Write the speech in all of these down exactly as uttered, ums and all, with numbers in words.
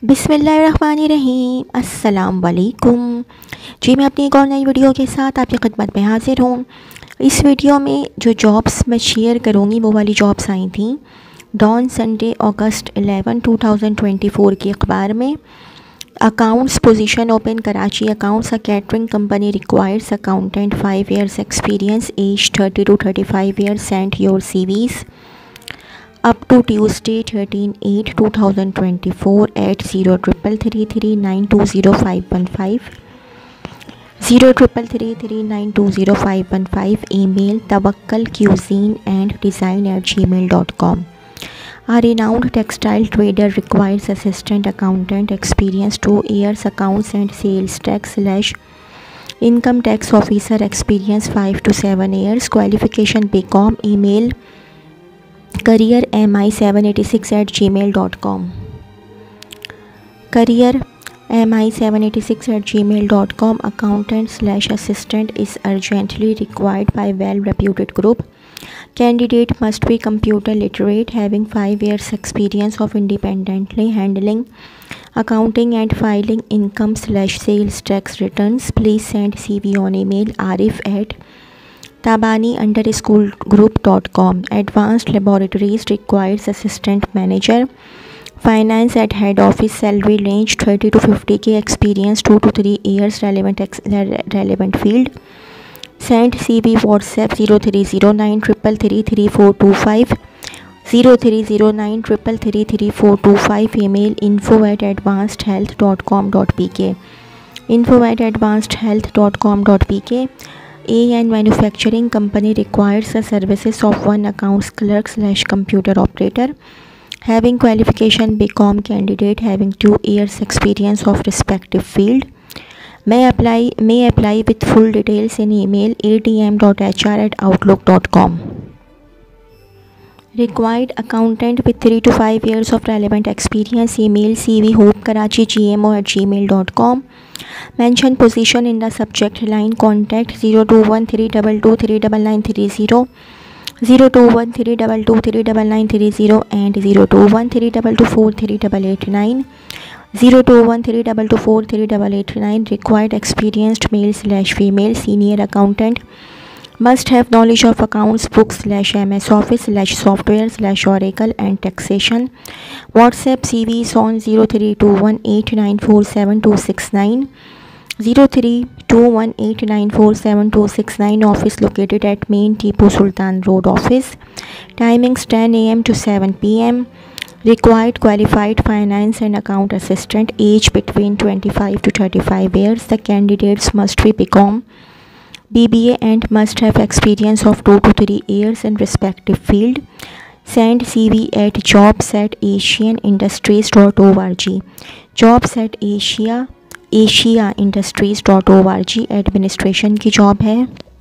बिस्मिल्लाहिर्रहमानिर्रहीम, अस्सलाम वालेकुम। जी, मैं अपनी एक और नई वीडियो के साथ आपकी खिदमत में हाज़िर हूँ। इस वीडियो में जो जॉब्स मैं शेयर करूँगी वो वाली जॉब्स आई थी डॉन संडे अगस्त ग्यारह दो हज़ार चौबीस के अखबार में। Accounts position open Karachi accounts a catering company requires accountant five years experience age thirty two thirty five years send your CVs up to Tuesday thirteen eight two thousand twenty-four at zero triple three three nine two zero five one five zero triple three three nine two zero five one five email tawakkal cuisine and design at gmail dot com. A renowned textile trader requires assistant accountant experience two years accounts and sales tax slash income tax officer experience five to seven years qualification B Com email career m i seven eight six at gmail dot com. career m i seven eight six at gmail dot com. Accountant slash assistant is urgently required by well reputed group. Candidate must be computer literate, having five years experience of independently handling accounting and filing income slash sales tax returns. Please send C V on email arif at tabani underscore group dot com. Advanced laboratories requires assistant manager. Finance at head office. Salary range thirty to fifty k. Experience two to three years. Relevant ex relevant field. Send C V WhatsApp zero three zero nine triple three three four two five zero three zero nine triple three three four two five. Email info at advanced health dot com dot p k. Info at advanced health dot com dot p k. A and manufacturing company requires the services of one accounts clerk slash computer operator having qualification B Com. Candidate having two years experience of respective field may apply may apply with full details in email a t m dot h r at outlook dot com. Required accountant with three to five years of relevant experience. Email C V hope karachi g m o at gmail dot com. Mention position in the subject line. Contact zero two one three two two three nine nine three zero zero two one three two two three nine nine three zero and zero two one three two two four three eight eight nine zero two one three two two four three eight eight nine. Required experienced male slash female senior accountant must have knowledge of accounts books slash M S Office slash software slash Oracle and taxation. WhatsApp C Vs on zero three two one eight nine four seven two six nine zero three two one eight nine four seven two six nine. Office located at Main Tipu Sultan Road office. Timings ten a m to seven p m Required qualified finance and account assistant. Age between twenty-five to thirty-five years. The candidates must be B Com B B A and must have experience of two to three years in respective field. Send C V at jobs at asian industries dot org. Jobs at asia asia industries dot org. Administration की job है.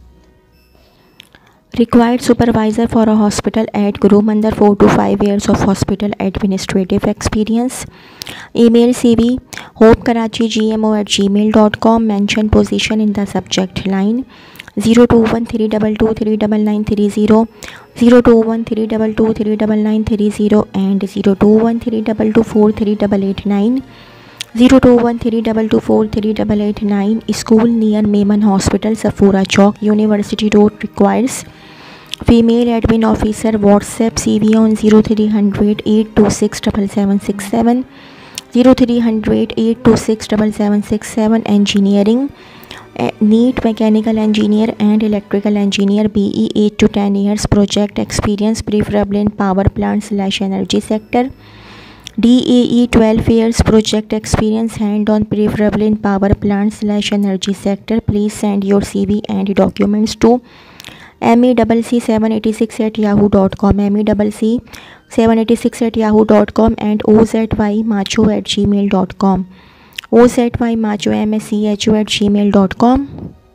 Required supervisor for a hospital at Guru Mandar four to five years of hospital administrative experience. Email C V hope karachi g m o at gmail dot com. Mention position in the subject line. zero two one three two two three nine nine three zero zero two one three two two three nine nine three zero and zero two one three two two four three eight eight nine zero two one three two two four three eight eight nine. School near Maiman Hospital Safura Chowk University Road requires female admin officer. WhatsApp C V on zero three hundred eight two six seven seven six seven zero three hundred eight two six seven seven six seven. Engineering NEET mechanical engineer and electrical engineer B E eight to ten years. Project experience preferably in power plant slash energy sector. D A E twelve years. Project experience hand on preferably in power plant slash energy sector. Please send your C V and documents to M E C C seven eight six at yahoo dot com M E C C seven eight six at yahoo dot com and O Z Y macho at gmail dot com O Z Y macho M S C H O at gmail dot com.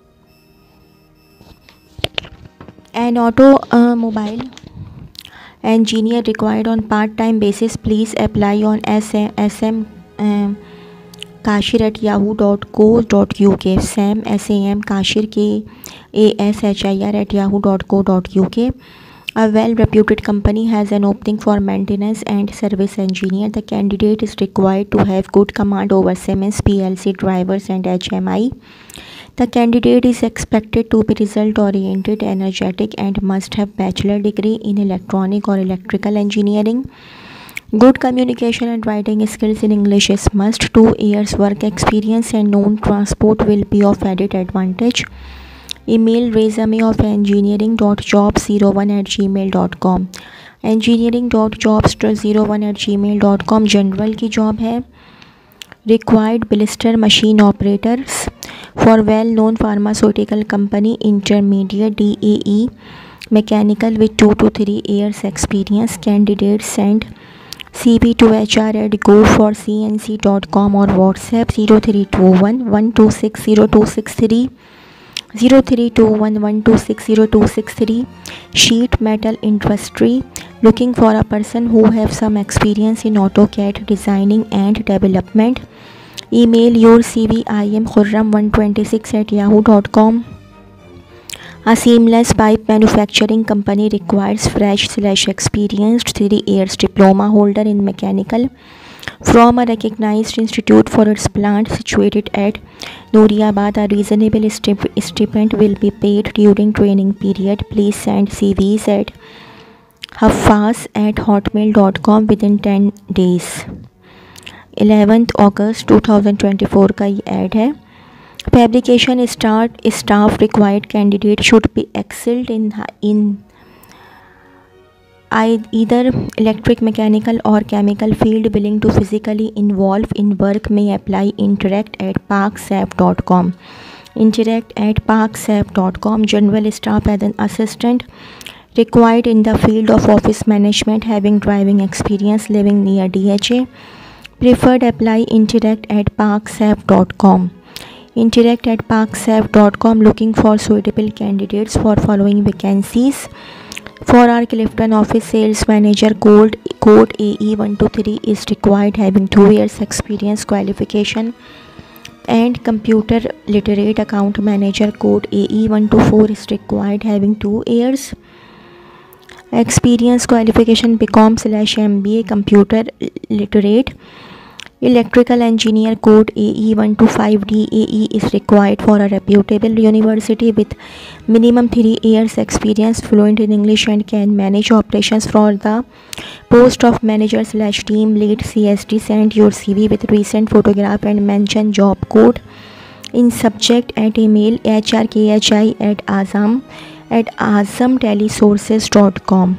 An automobile engineer required on part-time basis. Please apply on sm um, kashir at yahoo dot co dot uk. Sam S A M Kashir K A S H I R at yahoo dot co dot uk. A well-reputed company has an opening for maintenance and service engineer. The candidate is required to have good command over Siemens P L C drivers and H M I. The candidate is expected to be result-oriented, energetic, and must have bachelor degree in electronic or electrical engineering. Good communication and writing skills in English is must. Two years work experience and known transport will be of added advantage. Email resume of engineering dot jobs zero one at gmail dot com. engineering dot jobs zero one at gmail dot com general की job है. Required blister machine operators for well-known pharmaceutical company. Intermediate D A E mechanical with two to three years experience. Candidates send C V to H R at go for c n c dot com or WhatsApp zero three two one one two six zero two six three. zero three two one one two six zero two six three. Sheet metal industry looking for a person who have some experience in AutoCAD designing and development. Email your C V I am khurram one twenty-six at yahoo dot com. A seamless pipe manufacturing company requires fresh slash experienced three years diploma holder in mechanical from a recognized institute for its plant situated at Nooriabad. A reasonable stipend will be paid during training period. Please send C Vs at haffaz at hotmail dot com within ten days. eleventh August twenty twenty-four का ये add है. Fabrication start staff required candidate should be excelled in in either electric, mechanical or chemical field. Willing to physically involve in work may apply. Interact at parksap dot com. Interact at parksap dot com. General staff as an assistant required in the field of office management, having driving experience, living near D H A. Preferred apply. Interact at parksap dot com. Interact at parksap dot com looking for suitable candidates for following vacancies. For our Clifton office sales manager, code code A E one two three is required, having two years experience qualification. And computer literate account manager, code A E one two four is required, having two years experience qualification. B Com slash M B A computer literate. Electrical engineer, code A E one two five D A E is required for a reputable university with minimum three years experience, fluent in English and can manage operations for the post of manager slash team lead C S D. Send your C V with recent photograph and mention job code in subject at email hrkhi at azam at azamtelesources dot com.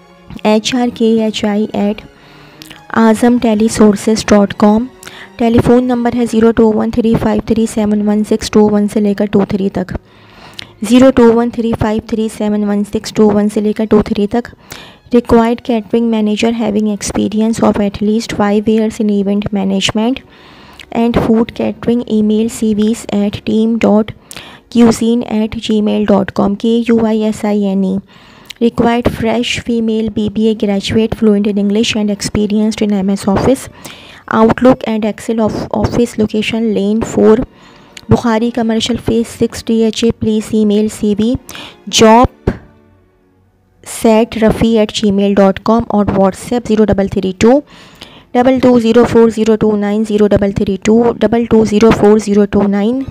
hrkhi at azamtelesources dot com. Telephone number है zero two one three five three seven one six two one से लेकर two three तक. Zero two one three five three seven one six two one से लेकर two three तक. Required catering manager having experience of at least five years in event management and food catering. Email CVs at team dot cuisine at gmail dot com. K U I S I N E. Required fresh female B B A graduate, fluent in English and experienced in M S Office, Outlook and Excel. Of office location Lane four, Bukhari Commercial Phase six D H A. Please email C V job set rafi at gmail dot com or WhatsApp zero three three two two two zero four zero two nine zero three three two two two zero four zero two nine.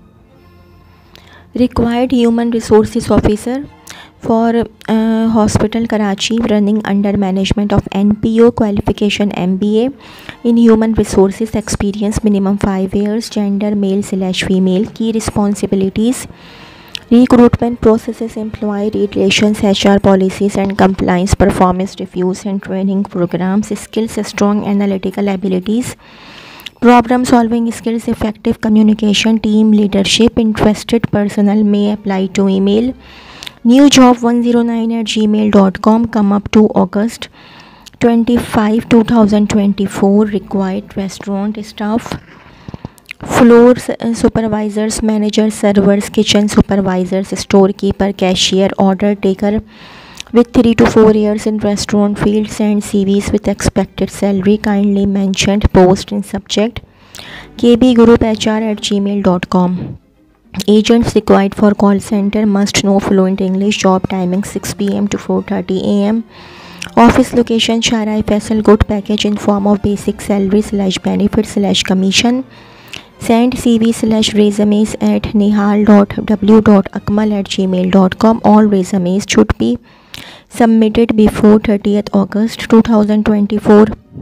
Required human resources officer for uh, hospital Karachi running under management of N P O. Qualification M B A in human resources, experience minimum five years. Gender male slash female. Key responsibilities: recruitment processes, employee relations, H R policies and compliance, performance reviews and training programs. Skills: strong analytical abilities, problem solving skills, effective communication, team leadership. Interested personnel may apply to email newjob one oh nine at gmail dot com. Come up to August twenty-fifth twenty twenty-four. Required restaurant staff, floor supervisors, managers, servers, kitchen supervisors, storekeeper, cashier, order taker with three to four years in restaurant field. Send C Vs with expected salary. Kindly mentioned post in subject. K B Group H R at gmail dot com. Agents required for call center must know fluent English. Job timing six p m to four thirty a m Office location Sharai Faisal. Good package in form of basic salary slash benefits slash commission. Send C V slash resumes at nihal dot w dot akmal at gmail dot com. All resumes should be submitted before thirtieth August two thousand twenty-four.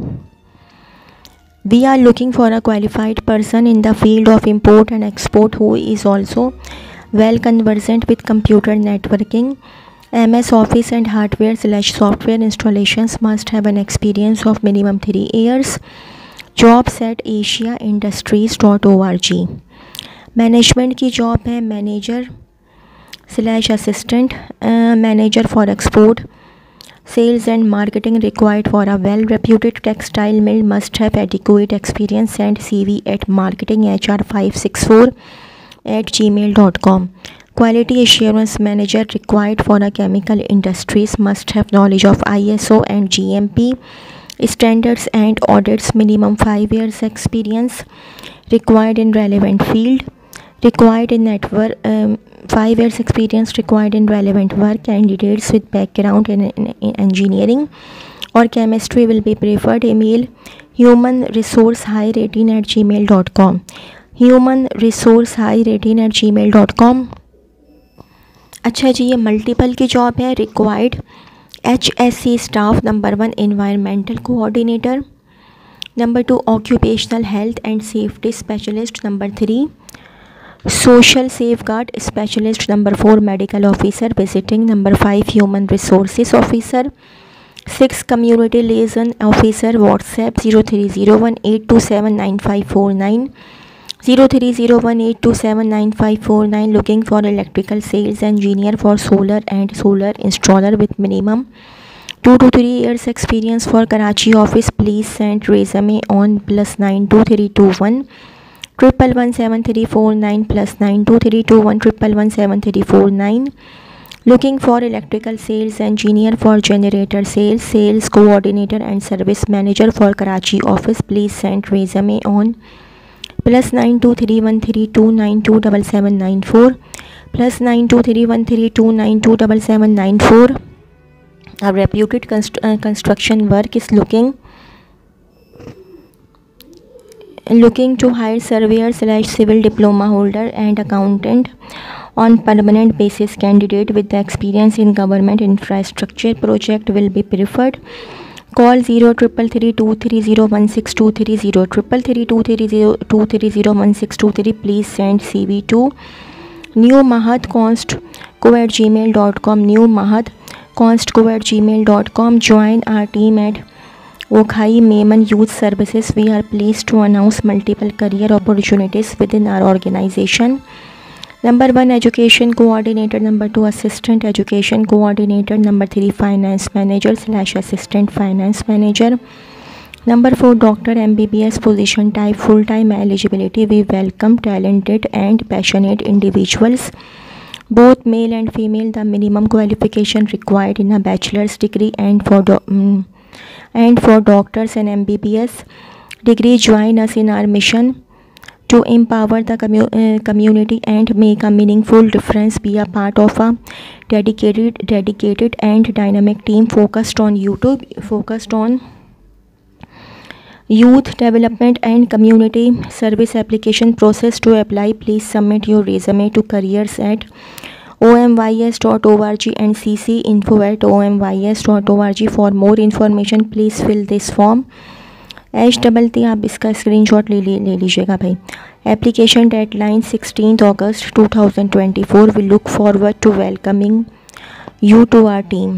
We are looking for a qualified person in the field of import and export who is also well conversant with computer networking. M S Office and hardware slash software installations. Must have an experience of minimum three years. Jobs at asia industries dot org. Management की job है manager slash assistant manager for export. Sales and marketing required for a well-reputed textile mill. Must have adequate experience. Send C V at marketing h r five six four at gmail dot com. Quality assurance manager required for a chemical industries. Must have knowledge of I S O and G M P standards and audits. Minimum five years experience required in relevant field. Required in network um, five years experience required in relevant work. Candidates with background in, in, in engineering or chemistry will be preferred. Email human resource high rating at gmail dot com. human resource high rating at gmail dot com. अच्छा जी, ये multiple की job है. Required H S C staff. Number one environmental coordinator. Number two occupational health and safety specialist. Number three social safeguard specialist. Number four medical officer visiting. Number five human resources officer. Six community liaison officer. WhatsApp zero three zero one eight two seven nine five four nine. zero three zero one eight two seven nine five four nine. Looking for electrical sales engineer for solar and solar installer with minimum two to three years experience for Karachi office. Please send resume on plus nine two three two one triple one seven three four nine plus nine two three two one triple one seven three four nine. Looking for electrical sales engineer for generator sales, sales coordinator and service manager for Karachi office. Please send resume on plus nine two three one three two nine two seven seven nine four plus nine two three one three two nine two seven seven nine four. A reputed const uh, construction work is looking looking to hire surveyor slash civil diploma holder and accountant on permanent basis. Candidate with the experience in government infrastructure project will be preferred. Call zero triple three two three zero one six two three zero triple three two three zero two three zero one six two three. Please send C V to new mahad const co at gmail dot com. new mahad const co at gmail dot com. Join our team at Okhai Maiman Youth Services. We are pleased to announce multiple career opportunities within our organization. Number one education coordinator. Number two assistant education coordinator. Number three finance manager slash assistant finance manager. Number four doctor M B B S position type full time eligibility. We welcome talented and passionate individuals, both male and female. The minimum qualification required in a bachelor's degree and for do um, and for doctors and M B B S degree. Join us in our mission to empower the commu uh, community and make a meaningful difference. Be a part of a dedicated dedicated and dynamic team focused on YouTube focused on youth development and community service. Application process to apply. Please submit your resume to careers at o m y s dot org and c c info at o m y s dot org. For more information please fill this form. H double T आप इसका screenshot ले ले ले लीजिएगा भाई. Application deadline sixteen August two thousand twenty four. We look forward to welcoming you to our team.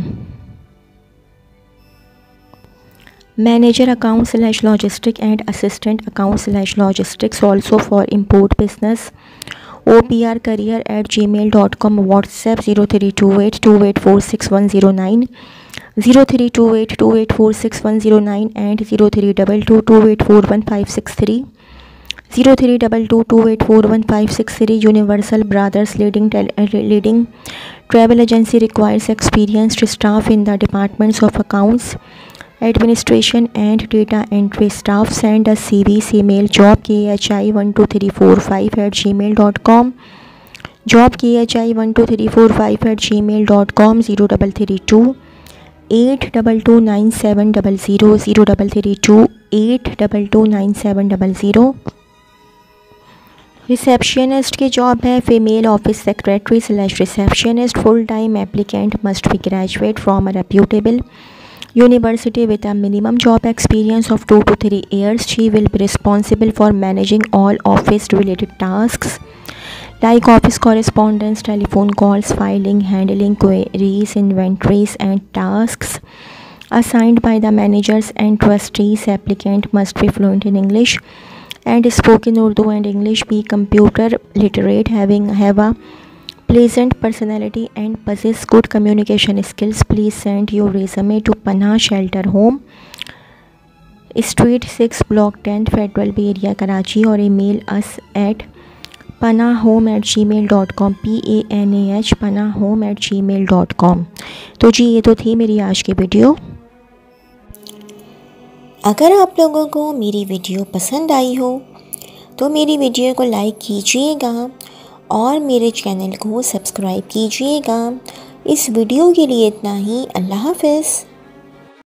Manager account slash logistic and assistant account slash logistics also for import business. O P R career at gmail dot com. WhatsApp zero three two eight two eight four six one zero nine, zero three two eight two eight four six one zero nine and zero three two two two eight four one five six three, zero three two two two eight four one five six three. Universal Brothers leading leading travel agency requires experienced staff in the departments of accounts, administration and data entry staff. Send us C Vs. Email job k h i one two three four five at gmail dot com. Job की H I one two three four five at gmail dot com, zero double three two eight double two nine seven double zero, zero double three two eight double two nine seven double zero. Receptionist की job है, female office secretary slash receptionist, full time, applicant must be graduate from a reputable university with a minimum job experience of two to three years. She will be responsible for managing all office related tasks like office correspondence, telephone calls, filing, handling queries, inventories and tasks assigned by the managers and trustees. Applicant must be fluent in English and spoken Urdu and English, be computer literate, having have a pleasant personality and possess good communication skills. Please send your resume to Panah Shelter Home, Street six, Block ten, Federal Bay Area, Karachi, और email us at panahhome at gmail dot com, p a n a h panahhome at gmail dot com। तो जी ये तो थी मेरी आज की video. अगर आप लोगों को मेरी वीडियो पसंद आई हो तो मेरी वीडियो को लाइक कीजिएगा और मेरे चैनल को सब्सक्राइब कीजिएगा। इस वीडियो के लिए इतना ही। अल्लाह हाफ़िज़।